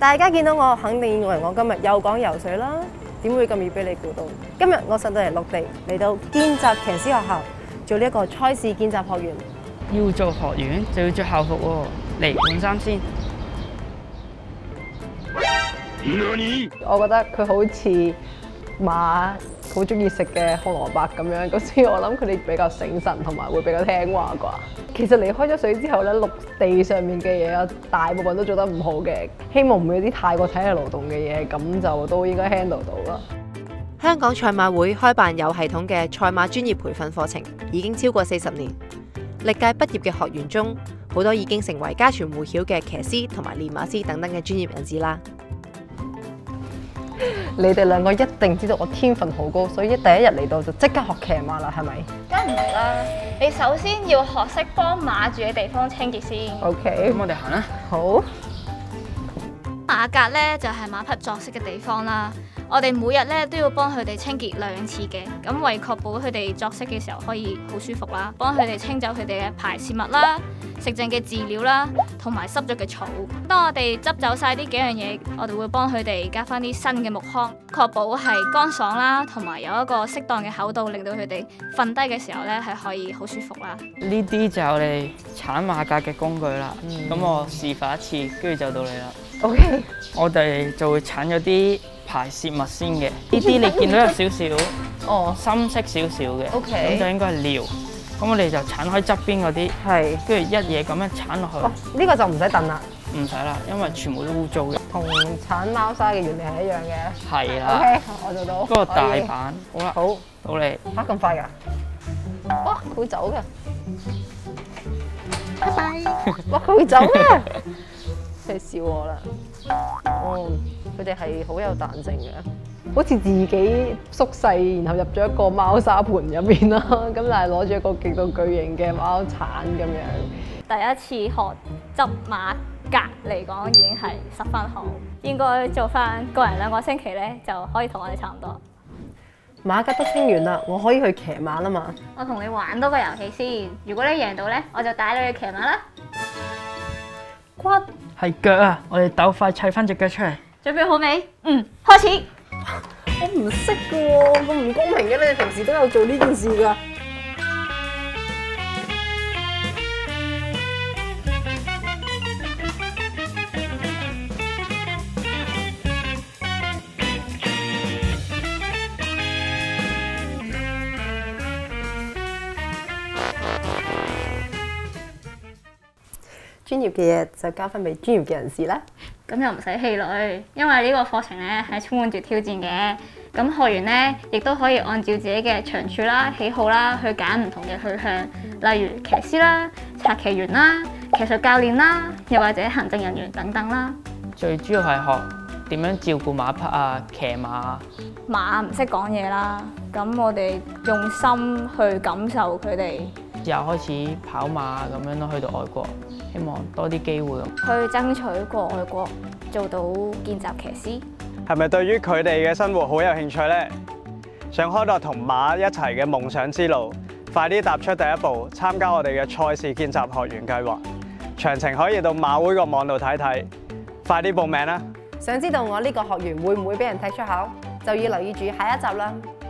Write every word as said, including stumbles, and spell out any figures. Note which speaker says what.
Speaker 1: 大家見到我，肯定以為我今日又講游水啦，點會咁易俾你估到？今日我上到嚟陸地，嚟到見習騎師學校做呢一個賽事見習學員。
Speaker 2: 要做學員就要着校服喎，嚟換衫先。
Speaker 3: 我覺得佢好似馬好中意食嘅紅蘿蔔咁樣，咁所以我諗佢哋比較醒神同埋會比較聽話啩。其實離開咗水之後咧，陸地上面嘅嘢啊，大部分都做得唔好嘅，希望唔會有啲太過體力勞動嘅嘢，咁就都應該 handle 到啦。
Speaker 4: 香港賽馬會開辦有系統嘅賽馬專業培訓課程，已經超過四十年。歷屆畢業嘅學員中，好多已經成為家傳戶曉嘅騎師同埋練馬師等等嘅專業人士啦。
Speaker 3: 你哋兩個一定知道我天分好高，所以第一日嚟到就即刻學騎馬啦，係咪？
Speaker 5: 梗唔係啦，你首先要學識幫馬住嘅地方清潔先。
Speaker 3: OK，
Speaker 2: 咁我哋行啦。
Speaker 3: 好。
Speaker 5: 馬格咧就係馬匹作息嘅地方啦。我哋每日咧都要幫佢哋清潔兩次嘅，咁為確保佢哋作息嘅時候可以好舒服啦，幫佢哋清走佢哋嘅排泄物啦、食剩嘅飼料啦，同埋濕咗嘅草。當我哋執走晒呢幾樣嘢，我哋會幫佢哋加翻啲新嘅木糠，確保係乾爽啦，同埋有一個適當嘅厚度，令到佢哋瞓低嘅時候咧係可以好舒服啦。
Speaker 2: 呢啲就係我哋鏟馬格嘅工具啦。咁、嗯、我示範一次，跟住就到你啦。
Speaker 3: OK，
Speaker 2: 我哋就會鏟咗啲排泄物先嘅，呢啲你見到有少少哦深色少少嘅，咁
Speaker 3: OK
Speaker 2: 就應該係尿。咁我哋就鏟開側邊嗰啲，
Speaker 3: 係，
Speaker 2: 跟住一嘢咁樣鏟落去。
Speaker 3: 哦，呢個就唔使燉啦，
Speaker 2: 唔使啦，因為全部都污糟嘅。
Speaker 3: 同鏟貓砂嘅原理係一樣嘅。
Speaker 2: 係啦。
Speaker 3: OK， 我做到。
Speaker 2: 嗰個大板，好啦，
Speaker 3: 好，
Speaker 2: 到你。
Speaker 3: 嚇咁快㗎？哇，佢會走㗎！拜拜。哇，佢會走㗎！你笑我啦。哦，佢哋係好有彈性嘅，好似自己縮細，然後入咗一個貓砂盤入面啦。咁但係攞住一個極度巨型嘅貓鏟咁樣。
Speaker 5: 第一次學執馬格嚟講已經係十分好，應該做翻個人兩個星期咧就可以同我哋差唔多。
Speaker 1: 馬格都清完啦，我可以去騎馬啦嘛。
Speaker 5: 我同你玩多個遊戲先，如果你贏到咧，我就帶你去騎馬啦。
Speaker 1: 骨
Speaker 2: 係腳啊！我哋鬥快砌翻隻腳出嚟。
Speaker 5: 準備好未？嗯，開始。
Speaker 1: 我唔識㗎喎，咁唔公平嘅，你哋平時都有做呢件事㗎。專業嘅嘢就交翻俾專業嘅人士啦。
Speaker 5: 咁又唔使氣餒，因為呢個課程咧係充滿住挑戰嘅。咁學員咧亦都可以按照自己嘅長處啦、喜好啦，去揀唔同嘅去向，例如騎師啦、策騎員啦、騎術教練啦，又或者行政人員等等啦。
Speaker 2: 最主要係學點樣照顧馬匹啊、騎馬啊。
Speaker 5: 馬唔識講嘢啦，咁我哋用心去感受佢哋。
Speaker 2: 之後開始跑馬咁樣咯，去到外國，希望多啲機會
Speaker 5: 去爭取過外國做到見習騎師。
Speaker 6: 係咪對於佢哋嘅生活好有興趣呢？想開拓同馬一齊嘅夢想之路，快啲踏出第一步，參加我哋嘅賽事見習學員計劃。詳情可以到馬會個網度睇睇，快啲報名啦！
Speaker 1: 想知道我呢個學員會唔會俾人踢出校，就要留意住下一集啦。